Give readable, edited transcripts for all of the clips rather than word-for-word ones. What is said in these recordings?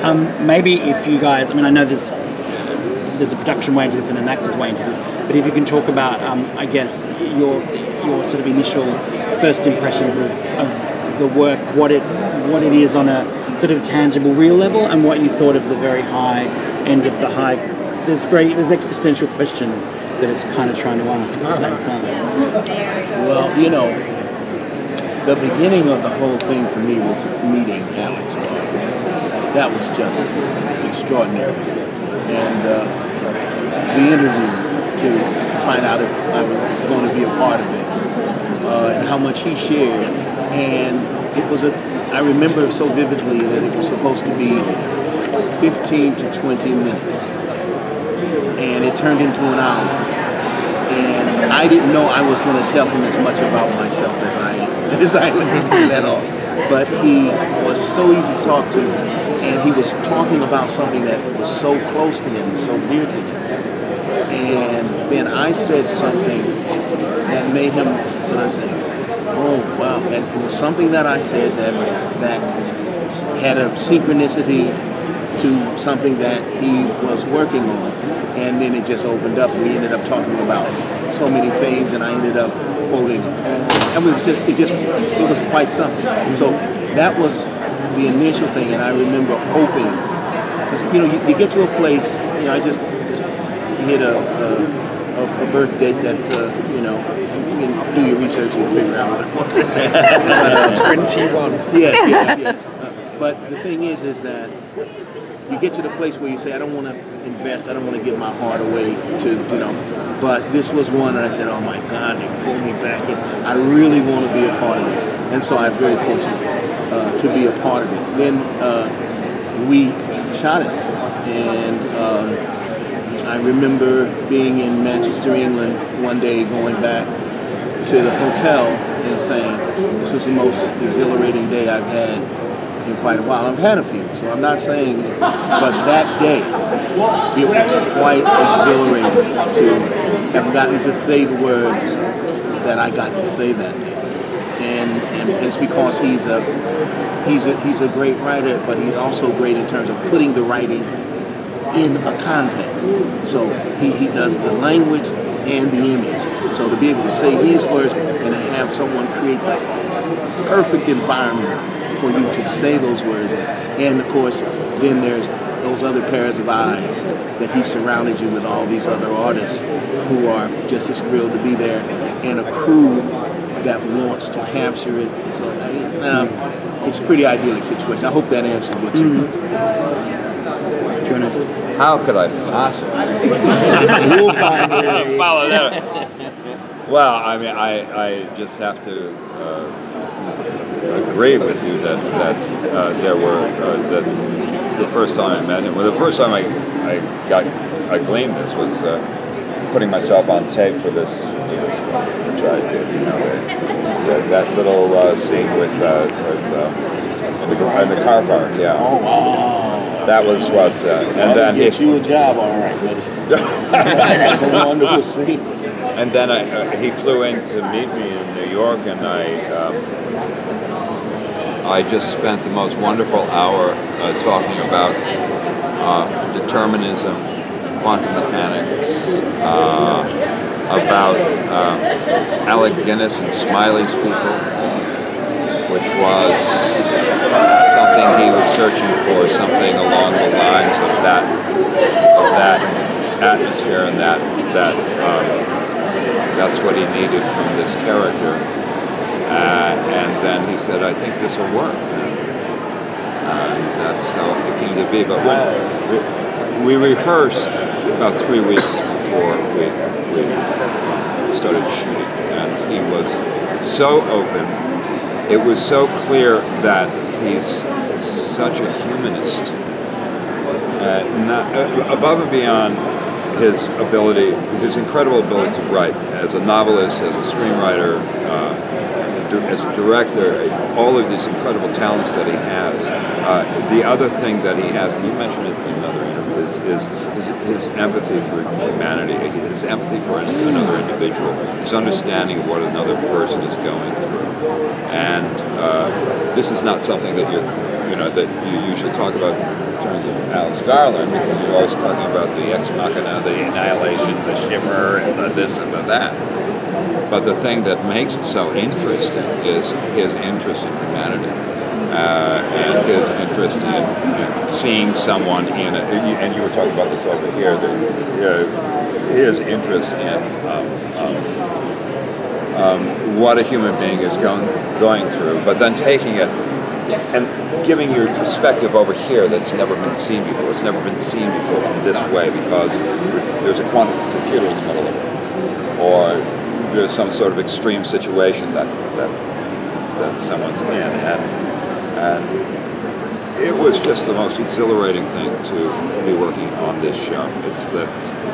Maybe if you guys, I mean, I know there's a production way into this and an actor's way into this, but if you can talk about, I guess, your sort of initial first impressions of the work, what it is on a sort of tangible, real level, and what you thought of the very high end of the high. There's existential questions that it's kind of trying to ask at the same time. Well, you know, the beginning of the whole thing for me was meeting Alex Garland. That was just extraordinary. And the interview to find out if I was going to be a part of this and how much he shared. And it was I remember so vividly that it was supposed to be 15 to 20 minutes. And it turned into an hour. And I didn't know I was going to tell him as much about myself as I let off. But he was so easy to talk to, and he was talking about something that was so close to him and so dear to him. And then I said something that made him say, oh, wow. And it was something that I said that had a synchronicity to something that he was working on. And then it just opened up, and we ended up talking about so many things, and I ended up quoting a poem. I mean, it was quite something. So that was the initial thing, and I remember hoping, because, you know, you get to a place, you know, I just hit a birth date that, you know, you can do your research and figure out what it was. 21. Yes. But the thing is that you get to the place where you say, I don't want to invest, I don't want to give my heart away to, you know, but this was one that I said, oh my God, they pulled me back in. I really want to be a part of this. And so I'm very fortunate to be a part of it. Then we shot it. And I remember being in Manchester, England one day, going back to the hotel and saying, this was the most exhilarating day I've had in quite a while. I've had a few, so I'm not saying, but that day, it was quite exhilarating to have gotten to say the words that I got to say that day. And it's because he's a great writer, but he's also great in terms of putting the writing in a context. So he does the language and the image. So to be able to say these words and to have someone create the perfect environment for you to say those words in. And of course, then there's those other pairs of eyes that he surrounded you with, all these other artists who are just as thrilled to be there, and a crew that wants to capture it. So it's a pretty idyllic situation. I hope that answered what you How could I possibly? We'll find a way. Follow that. Well, I mean, I just have to agree with you that there were that the first time I met him, well, the first time I gleaned this was putting myself on tape for this thing, which I did. You know, that little scene with in the car park. Yeah. Oh wow. That was what. And then get you a job, all right, buddy. That's a wonderful scene. And then he flew in to meet me in New York, and I just spent the most wonderful hour talking about determinism, quantum mechanics, about Alec Guinness and Smiley's People, which was something he was searching for, something along the lines of that atmosphere, and that's what he needed from this character. And then he said, I think this will work. And that's how it came to be. But we rehearsed about 3 weeks before we started shooting. And he was so open. It was so clear that he's such a humanist. Above and beyond his ability, his incredible ability to write as a novelist, as a screenwriter, as a director, all of these incredible talents that he has. The other thing that he has, and you mentioned it in another interview, is his empathy for humanity, his empathy for another individual, his understanding of what another person is going through. And this is not something that that you usually talk about terms of Alex Garland, because you're always talking about the ex machina, the annihilation, the shimmer, and the this and the that. But the thing that makes it so interesting is his interest in humanity. And his interest in seeing someone in it, and you were talking about this over here, his interest in what a human being is going through, but then taking it and giving you a perspective over here that's never been seen before. It's never been seen before from this way because there's a quantum computer in the middle of it, or there's some sort of extreme situation that someone's in, and it was just the most exhilarating thing to be working on this show. It's that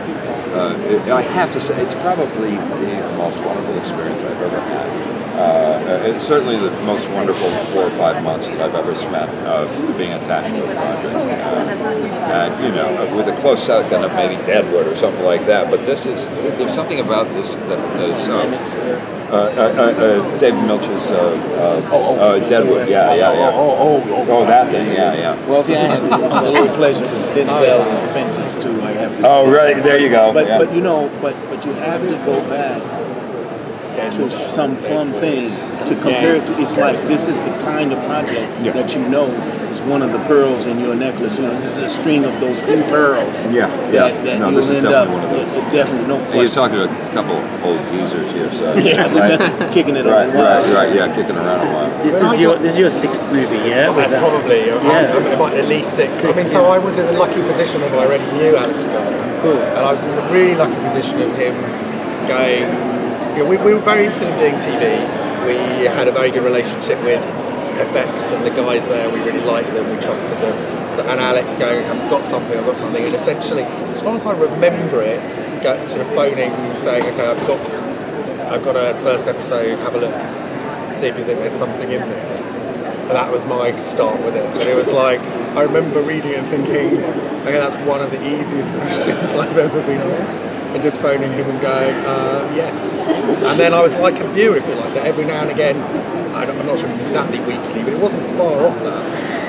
I have to say, it's probably the most wonderful experience I've ever had. It's certainly the most wonderful 4 or 5 months that I've ever spent being attached to a project. And, you know, with a close second of maybe Deadwood or something like that, but there's something about this that is... David Milch's Deadwood, yeah. Oh, that thing, yeah. Well, see, I had a little pleasure with Denzel and Fences too. I have to. Oh, right, there you go. But you know, but you have to go back to some fun thing to compare it to. It's like this is the kind of project that you know is one of the pearls in your necklace. You know, this is a string of those few pearls. That no, you'll this is end definitely up. one of those. Definitely, no question. You're talking to a couple old geezers here, so Kicking it right, on a while. right, yeah, kicking around a while. This is your 6th movie, yeah? Probably, at least 6. I mean, so I was in the lucky position of I already knew Alex Garland, Cool. and I was in the really lucky position of him going. You know, we were very interested in doing TV. We had a very good relationship with FX and the guys there. We really liked them. We trusted them. So, and Alex going, I've got something. And essentially, as far as I remember it, sort of phoning and saying, okay, I've got a first episode. Have a look. See if you think there's something in this. And that was my start with it. And it was like, I remember reading it and thinking, okay, that's one of the easiest questions I've ever been asked. And just phoning him and going, yes. And then I was like a viewer, if you like, that every now and again, I'm not sure it's exactly weekly, but it wasn't far off that.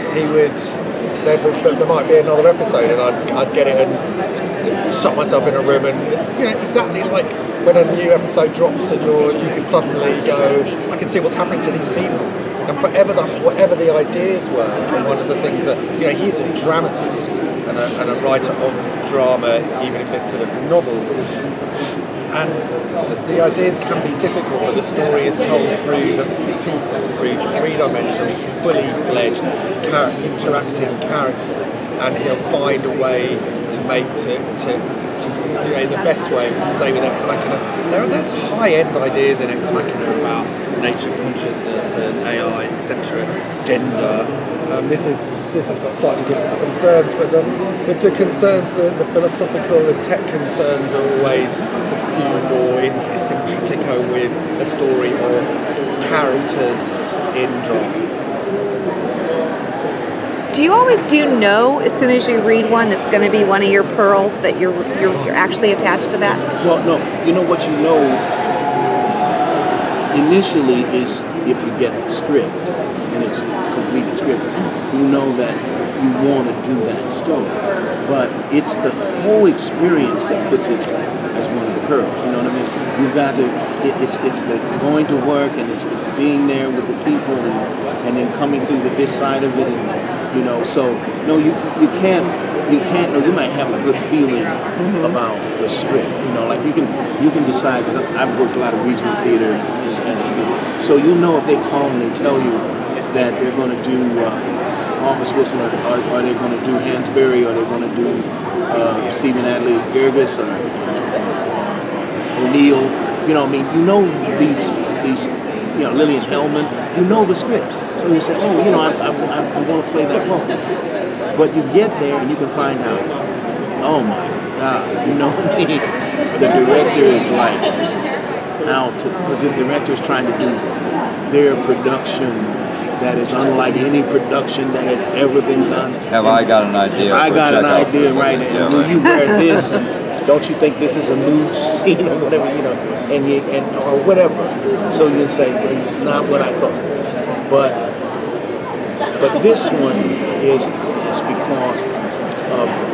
There might be another episode, and I'd get it and shut myself in a room, and you know, exactly like when a new episode drops, and you can suddenly go, I can see what's happening to these people. And whatever the ideas were, and one of the things that, you know, he's a dramatist and a writer of drama, even if it's sort of novels. And the ideas can be difficult, but the story is told through the people, through 3-dimensional, fully fledged, interacting characters, and he'll find a way to make you know, in the best way, say with Ex Machina. There's high-end ideas in Ex Machina about the nature of consciousness and AI, etc., gender. This has got slightly different concerns, but the concerns, the philosophical and tech concerns are always subsumed or in simpatico with a story of characters in drama. Do you always know as soon as you read one that's going to be one of your pearls that you're actually attached to that? Well, no. You know what you know initially is if you get the script and it's completed script, you know that you want to do that story. But it's the whole experience that puts it as one of the pearls. You know what I mean? You've got to. It's the going to work, and it's the being there with the people, and then coming through this side of it, and you know. So no, you can't. Or you might have a good feeling about the script. You know, like you can decide. Because I've worked a lot of regional theater, and so you know if they call and they tell you that they're going to do Office Wilson, or they're going to do Hansberry, or they're going to do Stephen Adley Gerges, or O'Neill. You know, I mean, you know these, you know, Lillian Hellman. You know the script, so you say, oh, you know, I'm going to play that role. But you get there and you can find out, oh my God, you know what I mean? The director is like out because the director is trying to do their production that is unlike any production that has ever been done. Have I got an idea? I got an idea right now. Yeah, Will you wear this? And don't you think this is a nude scene or whatever, you know, and or whatever? So you say, not what I thought. But this one is because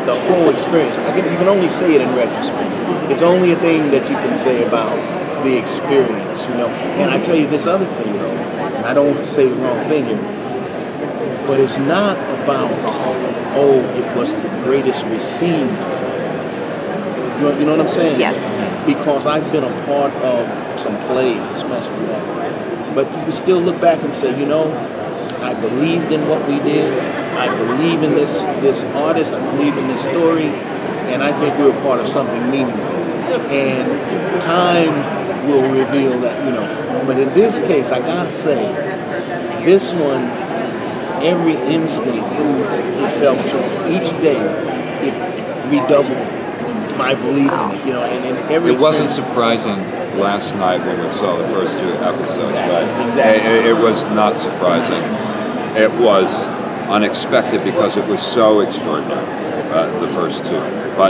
the whole experience. You can only say it in retrospect. It's only a thing that you can say about the experience, you know. And I tell you this other thing though, and I don't want to say the wrong thing here, but it's not about, oh, it was the greatest received thing. You know what I'm saying? Yes. Because I've been a part of some plays, especially that. But you can still look back and say, you know, I believed in what we did. I believe in this artist. I believe in this story. And I think we were part of something meaningful. And time will reveal that, you know. But in this case, I gotta say, this one, every instinct proved itself true. Each day, it redoubled my belief in it, you know. And in every It wasn't surprising last night when we saw the first 2 episodes, right? Exactly. It was not surprising. It was unexpected because it was so extraordinary, the first 2. But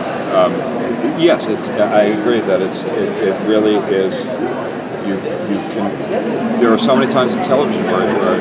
yes, I agree that it really is. You can. There are so many times in television where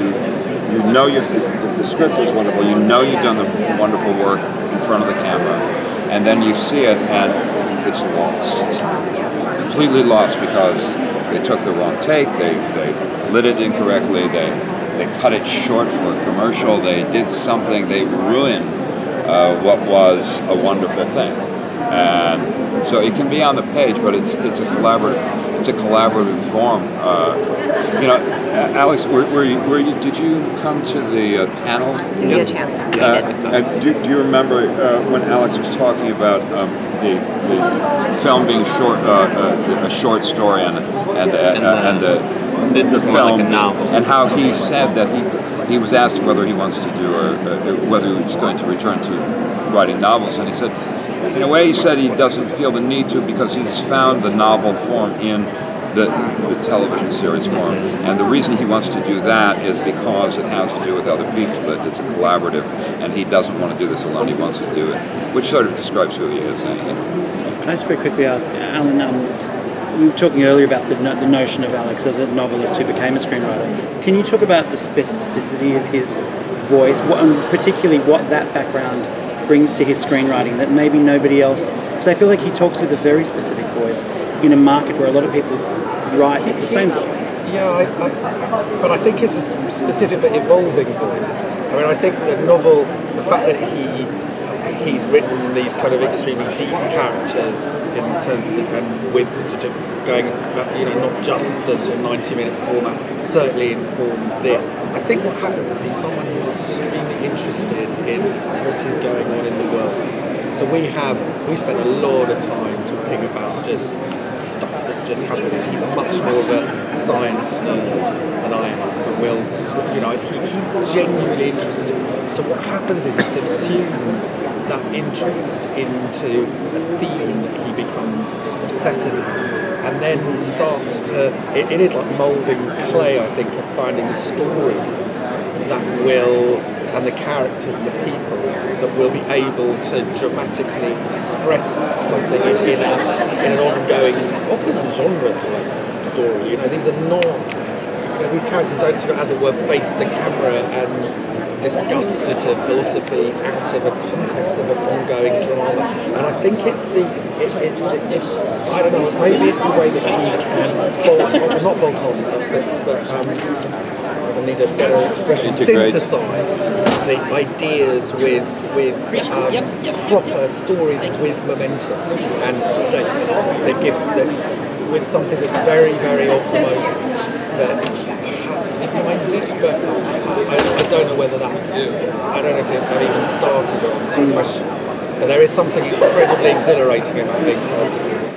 you know the script is wonderful. You know you've done the wonderful work in front of the camera, and then you see it and it's lost, completely lost because they took the wrong take. They lit it incorrectly. They cut it short for a commercial. They did something. They ruined what was a wonderful thing. And so it can be on the page, but it's a collaborative form. You know, Alex, were you? Did you come to the panel? Didn't get a chance. Do you remember when Alex was talking about the film being short, a short story, and the This is more film, like a novel. and how he said that he was asked whether he wants to do whether he was going to return to writing novels, and he said, in a way, he said he doesn't feel the need to because he's found the novel form in the television series form, and the reason he wants to do that is because it has to do with other people, that it's a collaborative, and he doesn't want to do this alone. He wants to do it, which sort of describes who he is. Can I just very quickly ask, Alan, we were talking earlier about the notion of Alex as a novelist who became a screenwriter. Can you talk about the specificity of his voice, and particularly what that background brings to his screenwriting that maybe nobody else, because I feel like he talks with a very specific voice in a market where a lot of people write the same voice. Yeah, but I think it's a specific but evolving voice. I mean, I think the novel, the fact that he's written these kind of extremely deep characters in terms of and with the sort of going, not just the sort of 90-minute format, certainly informed this. I think what happens is he's someone who's extremely interested in what is going on in the world. So we spent a lot of time talking about just stuff that's just happening. He's much more of a science nerd than I am, but he's genuinely interested. So what happens is he subsumes that interest into a theme that he becomes obsessive about, and then starts to, it is like moulding clay, I think, of finding the stories that will, and the characters and the people that will be able to dramatically express something in an ongoing, often genre type story. These are not, these characters don't sort of, as it were, face the camera and discuss sort of philosophy out of a context of an ongoing drama. And I think it's I don't know, maybe it's the way that he can I need a better expression, synthesize the ideas with proper stories with momentum and stakes that gives with something that's very, very of the moment that perhaps defines it, but I don't know whether that's, I don't know if I've even started on this question. But there is something incredibly exhilarating about being part of it.